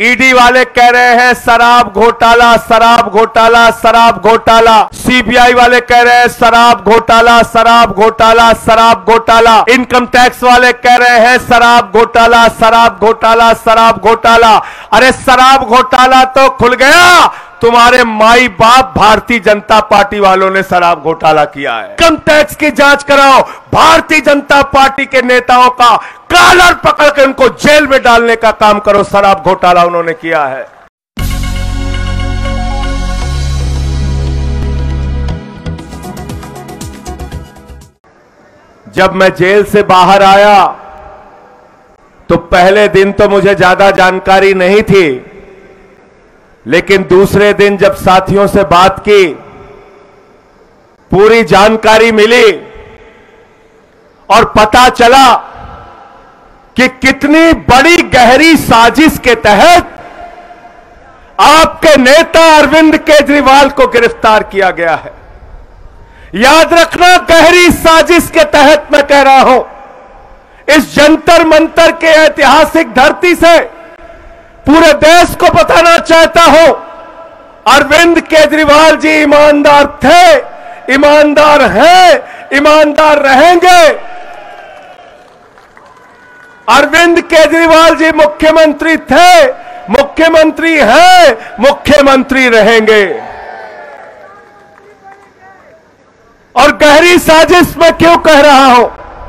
ED वाले कह रहे हैं शराब घोटाला, शराब घोटाला, शराब घोटाला। सीबीआई वाले कह रहे हैं शराब घोटाला, शराब घोटाला, शराब घोटाला। इनकम टैक्स वाले कह रहे हैं शराब घोटाला, शराब घोटाला, शराब घोटाला। अरे शराब घोटाला तो खुल गया, तुम्हारे माई बाप भारतीय जनता पार्टी वालों ने शराब घोटाला किया है। इनकम टैक्स की जांच कराओ, भारतीय जनता पार्टी के नेताओं का कॉलर पकड़ के उनको जेल में डालने का काम करो। शराब घोटाला उन्होंने किया है। जब मैं जेल से बाहर आया तो पहले दिन तो मुझे ज्यादा जानकारी नहीं थी, लेकिन दूसरे दिन जब साथियों से बात की, पूरी जानकारी मिली और पता चला कि कितनी बड़ी गहरी साजिश के तहत आपके नेता अरविंद केजरीवाल को गिरफ्तार किया गया है। याद रखना, गहरी साजिश के तहत मैं कह रहा हूं। इस जंतर मंतर के ऐतिहासिक धरती से पूरे देश को बताना चाहता हूं, अरविंद केजरीवाल जी ईमानदार थे, ईमानदार हैं, ईमानदार रहेंगे। अरविंद केजरीवाल जी मुख्यमंत्री थे, मुख्यमंत्री हैं, मुख्यमंत्री रहेंगे। और गहरी साजिश मैं क्यों कह रहा हूं?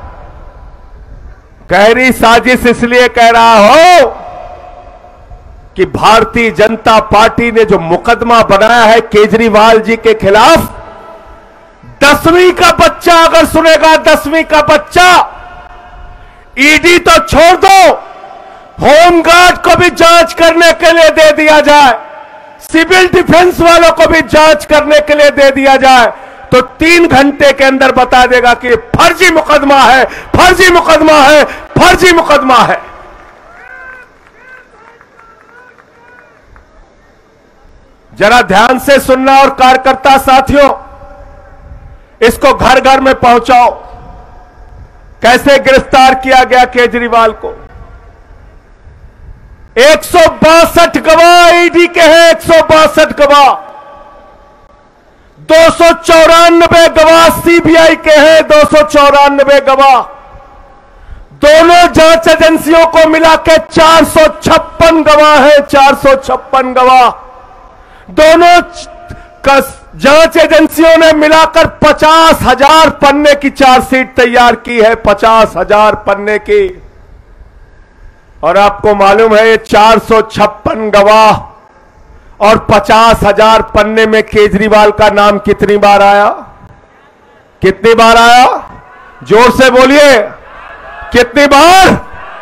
गहरी साजिश इसलिए कह रहा हूं कि भारतीय जनता पार्टी ने जो मुकदमा बनाया है केजरीवाल जी के खिलाफ, 10वीं का बच्चा अगर सुनेगा, 10वीं का बच्चा, ईडी तो छोड़ दो, होमगार्ड को भी जांच करने के लिए दे दिया जाए, सिविल डिफेंस वालों को भी जांच करने के लिए दे दिया जाए, तो 3 घंटे के अंदर बता देगा कि फर्जी मुकदमा है, फर्जी मुकदमा है, फर्जी मुकदमा है। जरा ध्यान से सुनना और कार्यकर्ता साथियों, इसको घर घर में पहुंचाओ। कैसे गिरफ्तार किया गया केजरीवाल को? 162 गवाह ईडी के हैं, 162 गवाह। 294 गवाह सीबीआई के हैं, 294 गवाह। दोनों जांच एजेंसियों को मिलाकर 456 गवाह हैं, 456 गवाह। दोनों जांच एजेंसियों ने मिलाकर 50,000 पन्ने की चार्जशीट तैयार की है, 50,000 पन्ने की। और आपको मालूम है, ये 456 गवाह और 50,000 पन्ने में केजरीवाल का नाम कितनी बार आया? कितनी बार आया? जोर से बोलिए, कितनी बार?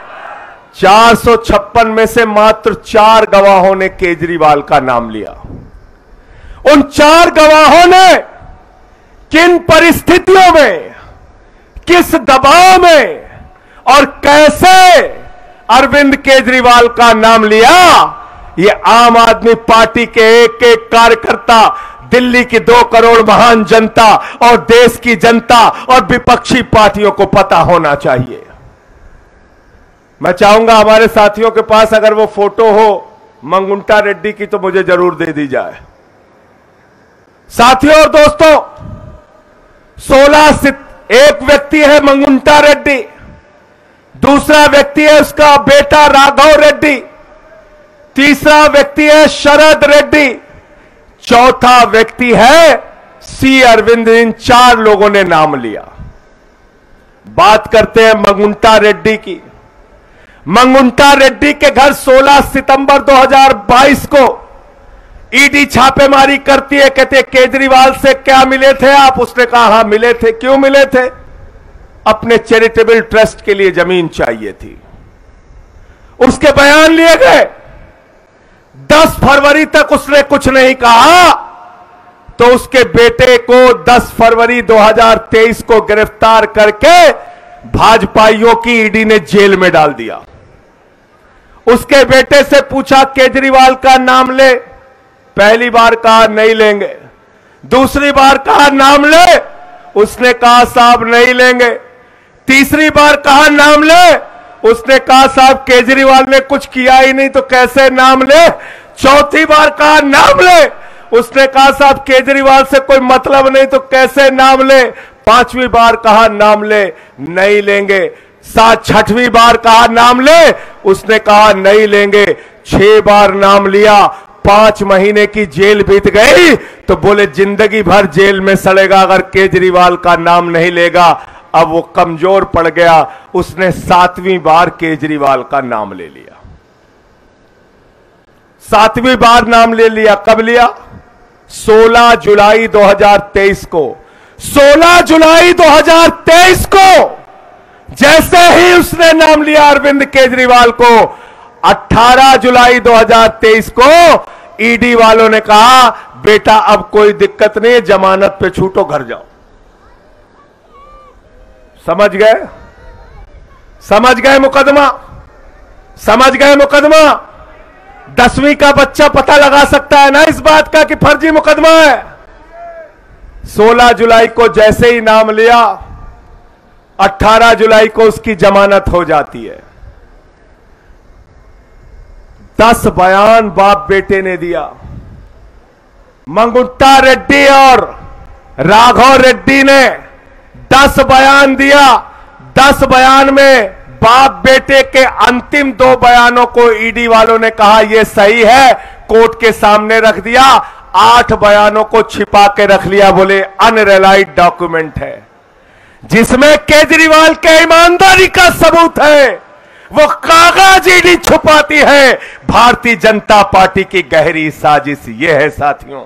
456 में से मात्र 4 गवाहों ने केजरीवाल का नाम लिया। उन 4 गवाहों ने किन परिस्थितियों में, किस दबाव में और कैसे अरविंद केजरीवाल का नाम लिया, ये आम आदमी पार्टी के एक एक कार्यकर्ता, दिल्ली की 2 करोड़ महान जनता और देश की जनता और विपक्षी पार्टियों को पता होना चाहिए। मैं चाहूंगा हमारे साथियों के पास अगर वो फोटो हो मंगुंटा रेड्डी की तो मुझे जरूर दे दी जाए। साथियों और दोस्तों, एक व्यक्ति है मंगुंटा रेड्डी, दूसरा व्यक्ति है उसका बेटा राघव रेड्डी, तीसरा व्यक्ति है शरद रेड्डी, चौथा व्यक्ति है सी अरविंद। इन 4 लोगों ने नाम लिया। बात करते हैं मंगुंटा रेड्डी की। मंगुंटा रेड्डी के घर 16 सितंबर 2022 को ईडी छापेमारी करती है। कहते केजरीवाल से क्या मिले थे आप? उसने कहा हां मिले थे। क्यों मिले थे? अपने चैरिटेबल ट्रस्ट के लिए जमीन चाहिए थी। उसके बयान लिए गए। 10 फरवरी तक उसने कुछ नहीं कहा, तो उसके बेटे को 10 फरवरी 2023 को गिरफ्तार करके भाजपाइयों की ईडी ने जेल में डाल दिया। उसके बेटे से पूछा केजरीवाल का नाम ले, पहली बार कहा नहीं लेंगे, दूसरी बार कहा नाम ले, उसने कहा साहब नहीं लेंगे, तीसरी बार कहा नाम ले, उसने कहा साहब केजरीवाल ने कुछ किया ही नहीं तो कैसे नाम ले। चौथी बार कहा नाम ले। उसने कहा साहब केजरीवाल से कोई मतलब नहीं तो कैसे नाम ले। पांचवी बार कहा नाम ले, नहीं लेंगे। छठवीं बार कहा नाम ले, उसने कहा नहीं लेंगे। 6 बार नाम लिया, 5 महीने की जेल बीत गई तो बोले जिंदगी भर जेल में सड़ेगा अगर केजरीवाल का नाम नहीं लेगा। अब वो कमजोर पड़ गया, उसने 7वीं बार केजरीवाल का नाम ले लिया। 7वीं बार नाम ले लिया। कब लिया? 16 जुलाई 2023 को। 16 जुलाई 2023 को जैसे ही उसने नाम लिया अरविंद केजरीवाल को, 18 जुलाई 2023 को ईडी वालों ने कहा बेटा अब कोई दिक्कत नहीं, जमानत पे छूटो, घर जाओ। समझ गए? समझ गए मुकदमा? समझ गए मुकदमा? 10वीं का बच्चा पता लगा सकता है ना इस बात का कि फर्जी मुकदमा है। 16 जुलाई को जैसे ही नाम लिया, 18 जुलाई को उसकी जमानत हो जाती है। 10 बयान बाप बेटे ने दिया। मंगुट्टा रेड्डी और राघव रेड्डी ने 10 बयान दिया। 10 बयान में बाप बेटे के अंतिम 2 बयानों को ईडी वालों ने कहा यह सही है, कोर्ट के सामने रख दिया। 8 बयानों को छिपा के रख लिया, बोले अनरिलाइड डॉक्यूमेंट है। जिसमें केजरीवाल के ईमानदारी का सबूत है, वो कागज ईडी छुपाती है। भारतीय जनता पार्टी की गहरी साजिश यह है साथियों।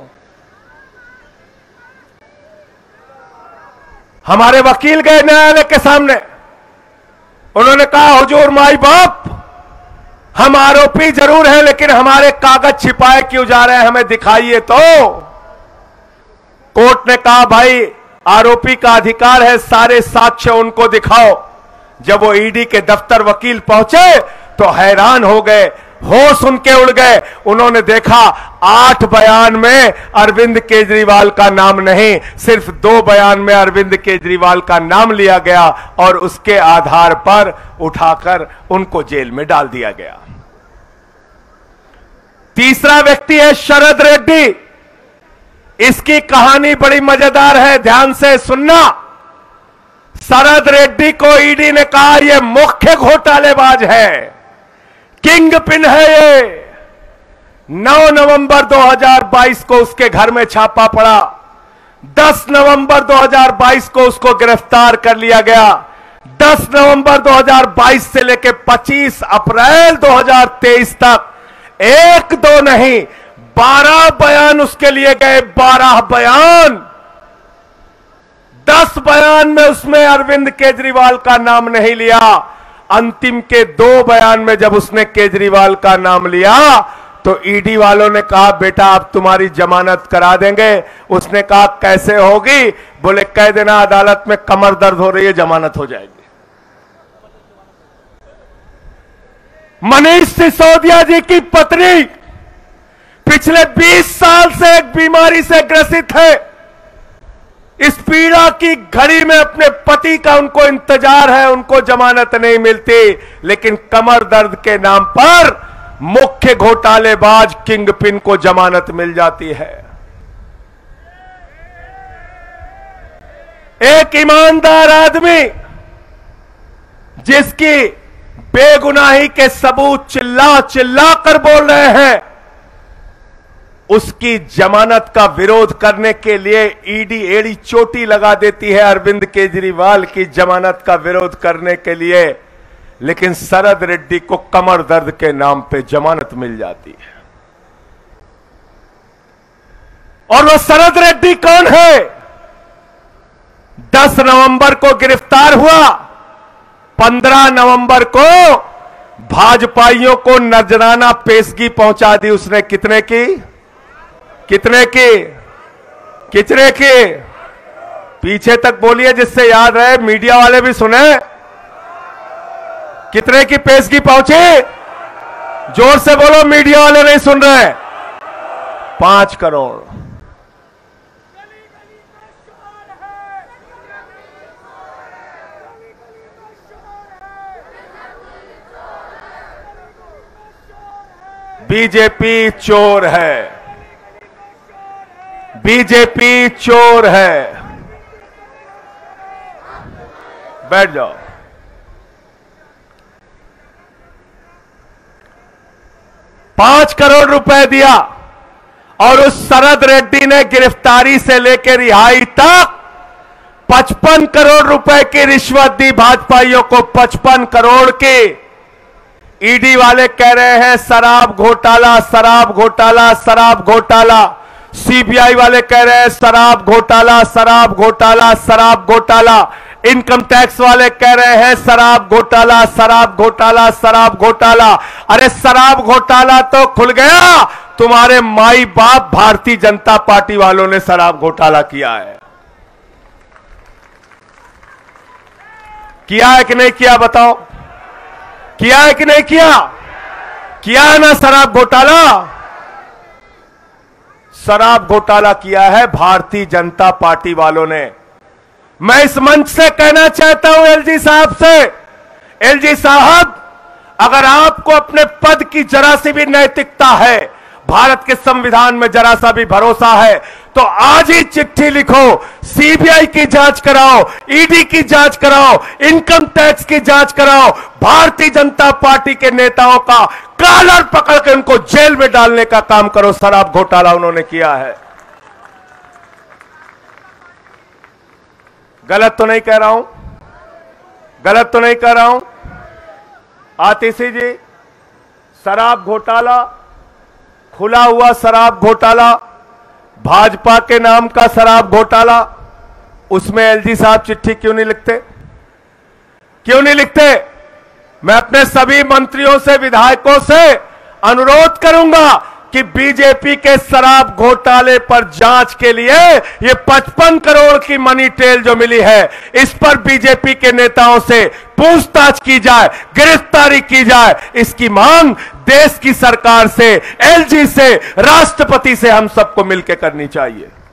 हमारे वकील गए न्यायालय के सामने, उन्होंने कहा हुजूर माई बाप, हम आरोपी जरूर हैं लेकिन हमारे कागज छिपाए क्यों जा रहे हैं, हमें दिखाइए तो। कोर्ट ने कहा भाई आरोपी का अधिकार है, सारे साक्ष्य उनको दिखाओ। जब वो ईडी के दफ्तर वकील पहुंचे तो हैरान हो गए, होश उनके उड़ गए। उन्होंने देखा 8 बयान में अरविंद केजरीवाल का नाम नहीं, सिर्फ 2 बयान में अरविंद केजरीवाल का नाम लिया गया और उसके आधार पर उठाकर उनको जेल में डाल दिया गया। तीसरा व्यक्ति है शरद रेड्डी। इसकी कहानी बड़ी मजेदार है, ध्यान से सुनना। शरद रेड्डी को ईडी ने कहा यह मुख्य घोटालेबाज है, किंग पिन है ये। 9 नवंबर 2022 को उसके घर में छापा पड़ा। 10 नवंबर 2022 को उसको गिरफ्तार कर लिया गया। 10 नवंबर 2022 से लेकर 25 अप्रैल 2023 तक 1-2 नहीं 12 बयान उसके लिए गए। 12 बयान। 10 बयान में उसमें अरविंद केजरीवाल का नाम नहीं लिया। अंतिम के 2 बयान में जब उसने केजरीवाल का नाम लिया तो ईडी वालों ने कहा बेटा अब तुम्हारी जमानत करा देंगे। उसने कहा कैसे होगी? बोले कह देना अदालत में कमर दर्द हो रही है, जमानत हो जाएगी। मनीष सिसोदिया जी की पत्नी पिछले 20 साल से एक बीमारी से ग्रसित है। इस पीड़ा की घड़ी में अपने पति का उनको इंतजार है, उनको जमानत नहीं मिलती, लेकिन कमर दर्द के नाम पर मुख्य घोटालेबाज किंगपिन को जमानत मिल जाती है। एक ईमानदार आदमी जिसकी बेगुनाही के सबूत चिल्ला चिल्ला कर बोल रहे हैं, उसकी जमानत का विरोध करने के लिए ईडी एड़ी चोटी लगा देती है अरविंद केजरीवाल की जमानत का विरोध करने के लिए, लेकिन शरद रेड्डी को कमर दर्द के नाम पे जमानत मिल जाती है। और वह शरद रेड्डी कौन है? 10 नवंबर को गिरफ्तार हुआ। 15 नवंबर को भाजपाइयों को नजराना पेशगी पहुंचा दी उसने। कितने की? कितने की? कितने की? पीछे तक बोलिए जिससे याद रहे, मीडिया वाले भी सुने। कितने की पेशगी पहुंची? जोर से बोलो, मीडिया वाले नहीं सुन रहे। 5 करोड़। बीजेपी चोर है, बीजेपी चोर है। बैठ जाओ। ₹5 करोड़ दिया और उस शरद रेड्डी ने गिरफ्तारी से लेकर रिहाई तक 55 करोड़ रुपए की रिश्वत दी भाजपाइयों को। 55 करोड़ की। ईडी वाले कह रहे हैं शराब घोटाला, शराब घोटाला, शराब घोटाला। सीबीआई वाले कह रहे हैं शराब घोटाला, शराब घोटाला, शराब घोटाला। इनकम टैक्स वाले कह रहे हैं शराब घोटाला, शराब घोटाला, शराब घोटाला। अरे शराब घोटाला तो खुल गया, तुम्हारे माई बाप भारतीय जनता पार्टी वालों ने शराब घोटाला किया है। किया है कि नहीं किया बताओ? किया है कि नहीं किया? किया है ना शराब घोटाला? शराब घोटाला किया है भारतीय जनता पार्टी वालों ने। मैं इस मंच से कहना चाहता हूं एलजी साहब से, एलजी साहब, अगर आपको अपने पद की जरा सी भी नैतिकता है, भारत के संविधान में जरा सा भी भरोसा है, तो आज ही चिट्ठी लिखो, सीबीआई की जांच कराओ, ईडी की जांच कराओ, इनकम टैक्स की जांच कराओ, भारतीय जनता पार्टी के नेताओं का कॉलर पकड़ के उनको जेल में डालने का काम करो। शराब घोटाला उन्होंने किया है। गलत तो नहीं कह रहा हूं? गलत तो नहीं कह रहा हूं? आतिशी जी, शराब घोटाला, खुला हुआ शराब घोटाला, भाजपा के नाम का शराब घोटाला, उसमें एलजी साहब चिट्ठी क्यों नहीं लिखते? क्यों नहीं लिखते? मैं अपने सभी मंत्रियों से, विधायकों से अनुरोध करूंगा कि बीजेपी के शराब घोटाले पर जांच के लिए ये 55 करोड़ की मनी ट्रेल जो मिली है, इस पर बीजेपी के नेताओं से पूछताछ की जाए, गिरफ्तारी की जाए। इसकी मांग देश की सरकार से, एलजी से, राष्ट्रपति से हम सबको मिलकर करनी चाहिए।